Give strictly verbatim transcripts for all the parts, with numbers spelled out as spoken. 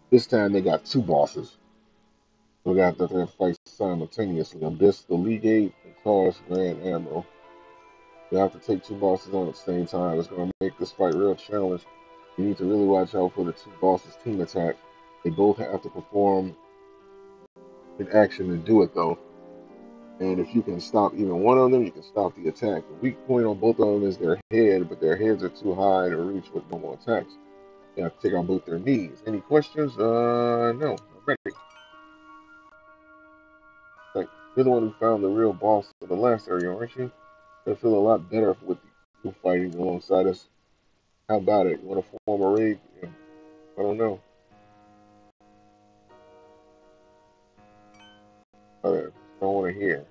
This time they got two bosses. So we got to fight simultaneously. Abyss, the Legate, and Taurus, Grand Admiral. You have to take two bosses on at the same time. It's going to make this fight real challenge. You need to really watch out for the two bosses' team attack. They both have to perform an action to do it, though. And if you can stop even one of them, you can stop the attack. The weak point on both of them is their head, but their heads are too high to reach with normal attacks. You have to take out both their knees. Any questions? Uh, no. I'm ready. Like, you're the one who found the real boss of the last area, aren't you? I feel a lot better with you fighting alongside us. How about it? You want to form a raid? Yeah. I don't know. I don't want to hear.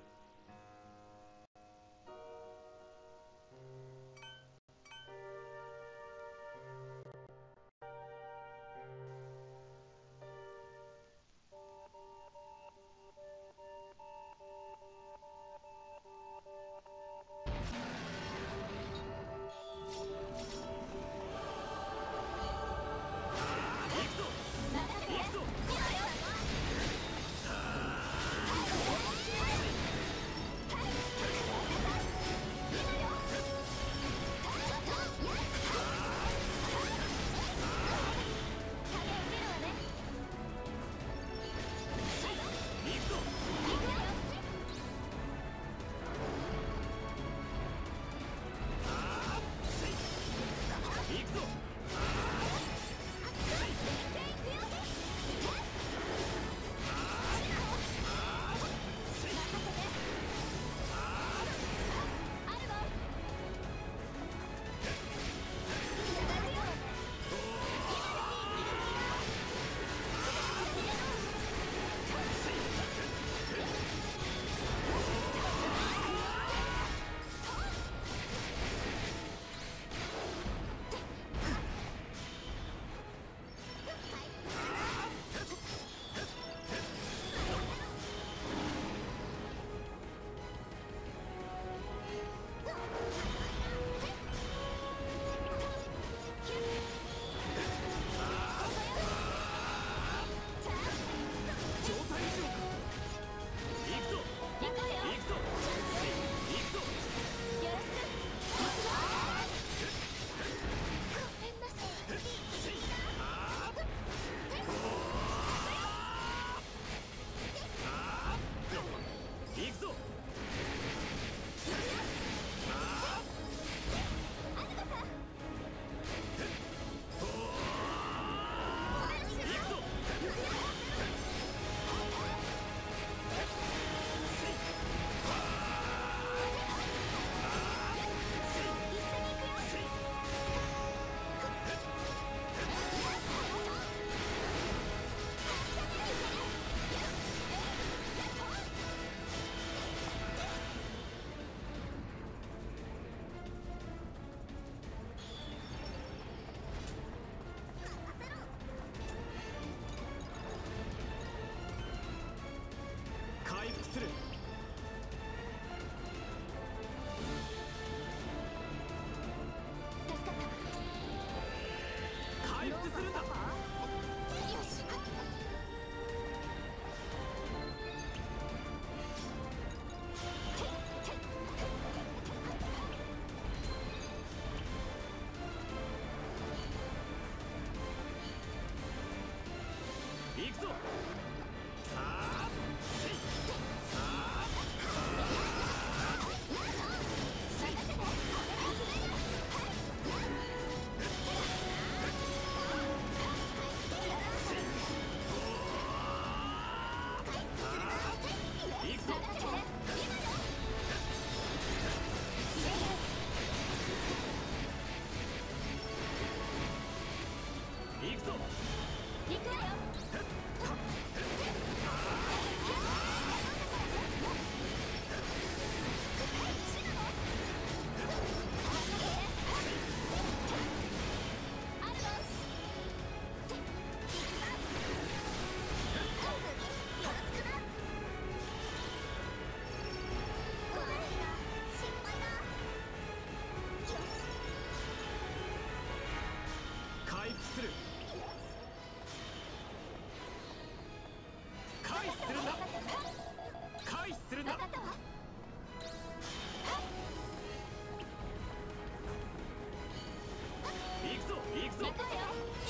行くぞ。 行くわよ。今よ。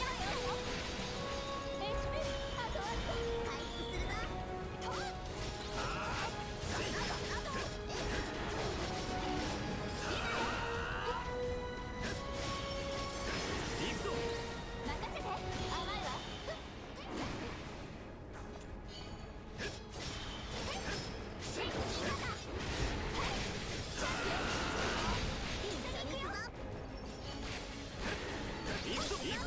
エイチピー あとわずか。回復するぞ。とああとあと行くぞ。 任せて。甘いわ。 行くぞ。行くぞ。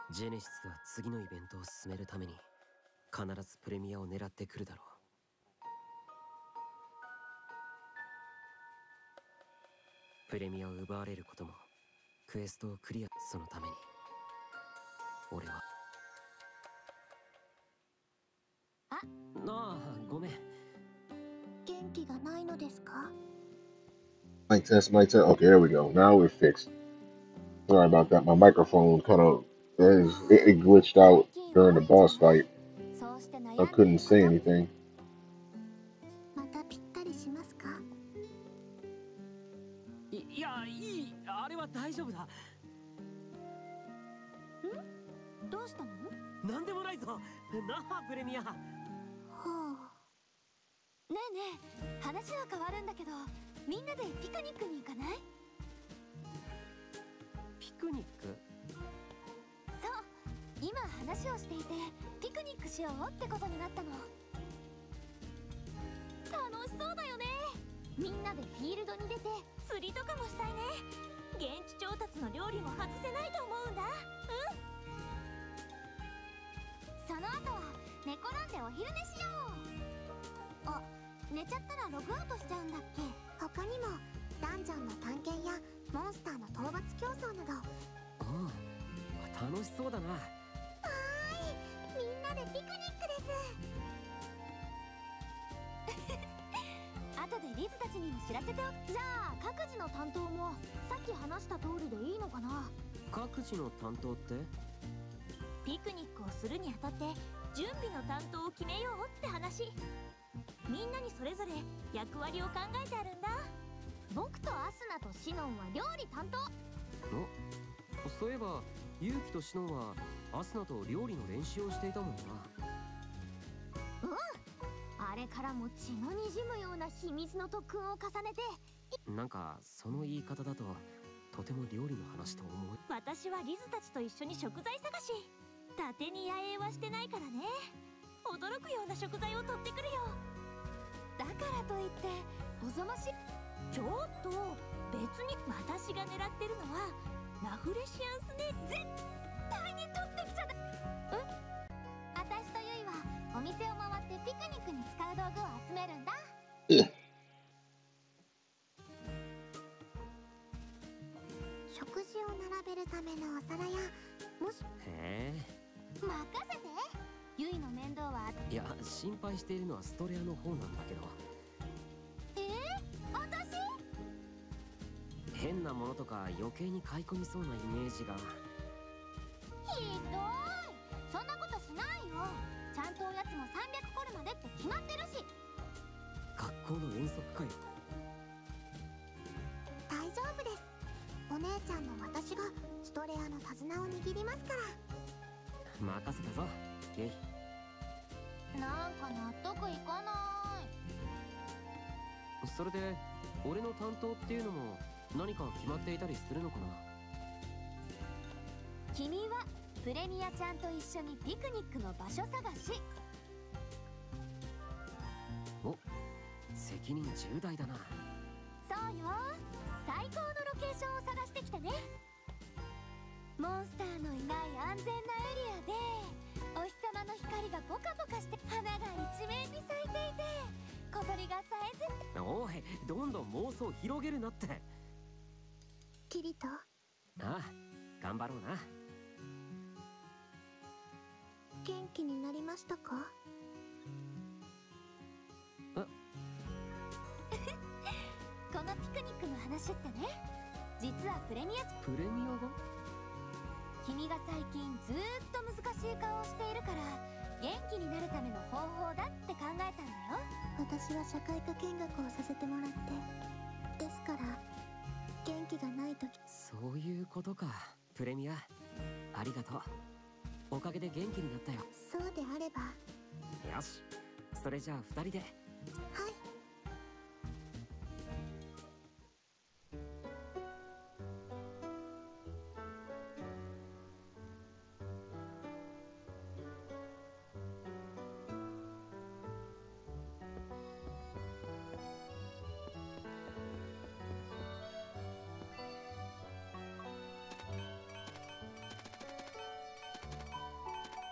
ジェネシスは次のイベントを進めるために必ずプレミアを狙ってくるだろう。プレミアを奪われることもクエストをクリア。そのために俺はあなあ、ごめん。 元気がないのですか？ Mic test, mic test. Okay, there we go. Now we're fixed. Sorry about that. My microphone kind of it, it glitched 最 out 近 during the 多いじゃ boss ない。 fight. そうして悩 I んでい couldn't るこ say と anything. またぴったりしますか？ い、いや、いい。あれは大丈夫だ。 どうしたの？ なんでもないぞ。なあ、プレミア。 ほう。ねえねえ、話は変わるんだけど、みんなでピクニックに行かない？ ピクニック？ そう、今話をしていてピクニックしようってことになったの。楽しそうだよね。みんなでフィールドに出て釣りとかもしたいね。現地調達の料理も外せないと思うんだ。うん。その後は寝転んでお昼寝しよう。あ、寝ちゃったらログアウトしちゃうんだっけ？他にもダンジョンの探検やモンスターの討伐競争など。 ああ、楽しそうだな。 はーい、みんなでピクニックです。後でリズたちにも知らせておく。じゃあ各自の担当もさっき話した通りでいいのかな？ 各自の担当って？ ピクニックをするにあたって準備の担当を決めようって話。みんなにそれぞれ役割を考えてあるんだ。僕とアスナとシノンは料理担当。 お、そういえばユウキとシノンはアスナと料理の練習をしていたもんな。 うん、あれからも血のにじむような秘密の特訓を重ねて。 なんかその言い方だととても料理の話と思う。 私はリズたちと一緒に食材探し。伊達に野営はしてないからね。驚くような食材を取ってくるよ。だからといっておぞましい。ちょっと別に私が狙ってるのはラフレシアンスね。絶対に取ってきちゃだ。うん、私とユイはお店を回ってピクニックに使う道具を集めるんだ。食事を並べるためのお皿や、もしへえ。 任せて。ユイの面倒は。 いや、心配しているのはストレアの方なんだけど。 えー、私？ 変なものとか余計に買い込みそうなイメージが。 ひどい。そんなことしないよ。ちゃんとおやつもさんびゃくコルまでって決まってるし。 学校の遠足かよ。 大丈夫です。お姉ちゃんの私がストレアの手綱を握りますから。 任せたぞ、ゲイ。 なんか納得いかない。 それで俺の担当っていうのも何か決まっていたりするのかな？ 君はプレミアちゃんと一緒にピクニックの場所探し。 お、責任重大だな。 そうよ。最高のロケーションを探してきてね。モンスターのいない安全なエリアでお日様の光がポカポカして花が一面に咲いていて小鳥がさえずって。 おい、どんどん妄想広げるなって。 キリト、 ああ、頑張ろうな。 元気になりましたか？ あこのピクニックの話ってね、実はプレミアプレミアが？ 君が最近ずーっと難しい顔をしているから元気になるための方法だって考えたんだよ。私は社会科見学をさせてもらって。ですから元気がない時。 そういうことか。プレミアありがとう。おかげで元気になったよ。 そうであれば。 よし、それじゃあ二人で。 はい。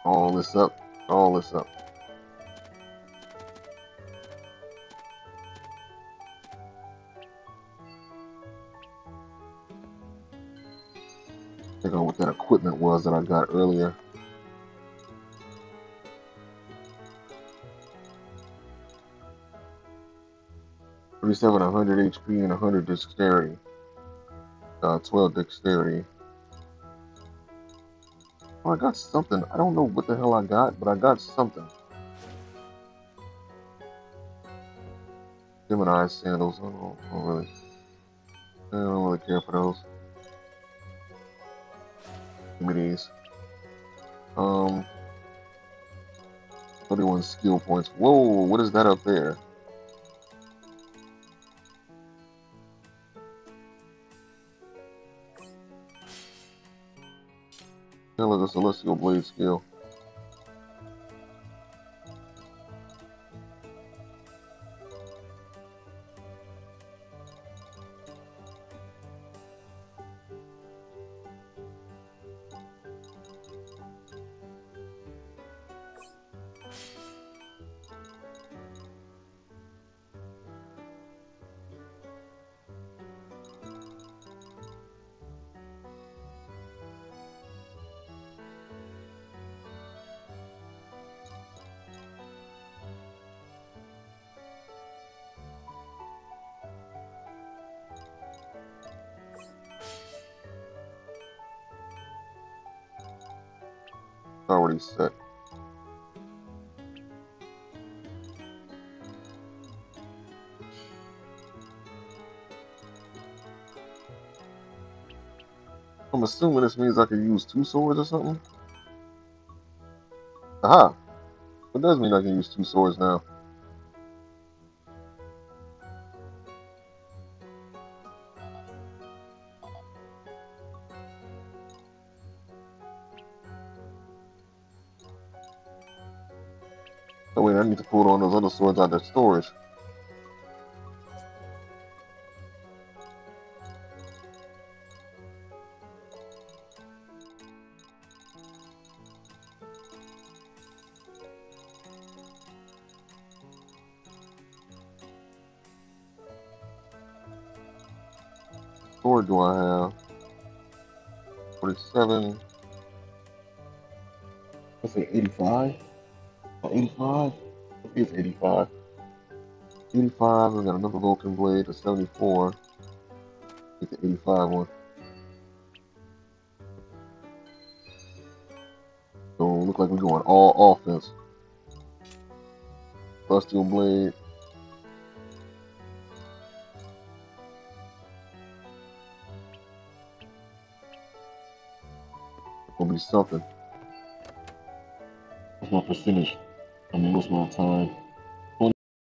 All this up. All this up. Check out what that equipment was that I got earlier. thirty-seven, one hundred H P, and one hundred dexterity. Uh, twelve dexterity. Oh, I got something. I don't know what the hell I got, but I got something. Gemini sandals. I don't, I don't really, I don't really care for those. Give me these. Um, thirty-one skill points. Whoa, what is that up there? Hell is a celestial blade skill. Already set. I'm assuming this means I can use two swords or something. Aha! It does mean I can use two swords now. Oh wait, I need to pull on those other swords out of storage. Sword do I have? forty-seven. Let's say eighty-five. Oh, eighty-five? I think it's eighty-five. eighty-five, we got another Vulcan blade, a seventy-four. Get the eighty-five one. So look like we're going all offense. Celestial blade. Gonna be something. What's my percentage? I mean, what's my time?